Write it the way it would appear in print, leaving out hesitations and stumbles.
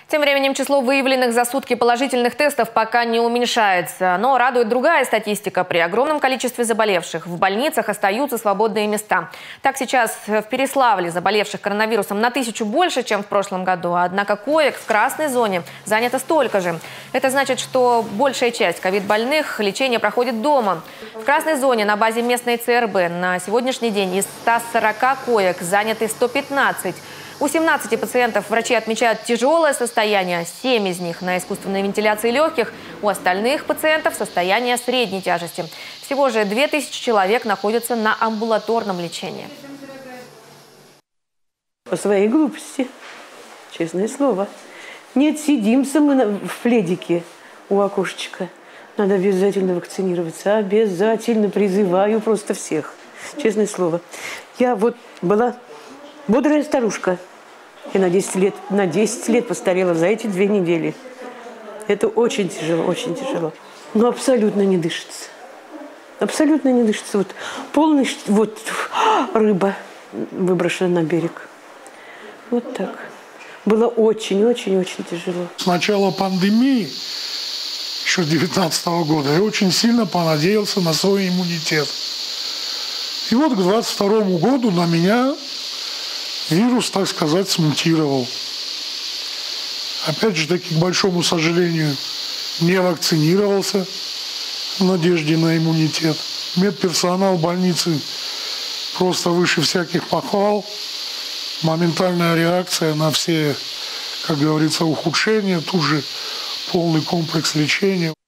Тем временем число выявленных за сутки положительных тестов пока не уменьшается. Но радует другая статистика. При огромном количестве заболевших в больницах остаются свободные места. Так, сейчас в Переславле заболевших коронавирусом на 1000 больше, чем в прошлом году. Однако коек в красной зоне занято столько же. Это значит, что большая часть ковид-больных лечение проходит дома. В красной зоне на базе местной ЦРБ на сегодняшний день из 140 коек заняты 115. У 17 пациентов врачи отмечают тяжелое состояние, 7 из них на искусственной вентиляции легких, у остальных пациентов состояние средней тяжести. Всего же 2000 человек находятся на амбулаторном лечении. По своей глупости, честное слово. Не отсидимся мы в пледике у окошечка. Надо обязательно вакцинироваться. Обязательно призываю просто всех. Честное слово. Я вот была бодрая старушка. Я на 10 лет постарела за эти 2 недели. Это очень тяжело, очень тяжело. Но абсолютно не дышится. Абсолютно не дышится. Вот полный, вот рыба выброшена на берег. Вот так. Было очень-очень-очень тяжело. С начала пандемии, еще с 2019 года, я очень сильно понадеялся на свой иммунитет. И вот к 2022 году на меня вирус, так сказать, смутировал. Опять же таки, к большому сожалению, не вакцинировался в надежде на иммунитет. Медперсонал больницы просто выше всяких похвал. Моментальная реакция на все, как говорится, ухудшения, тут же полный комплекс лечения.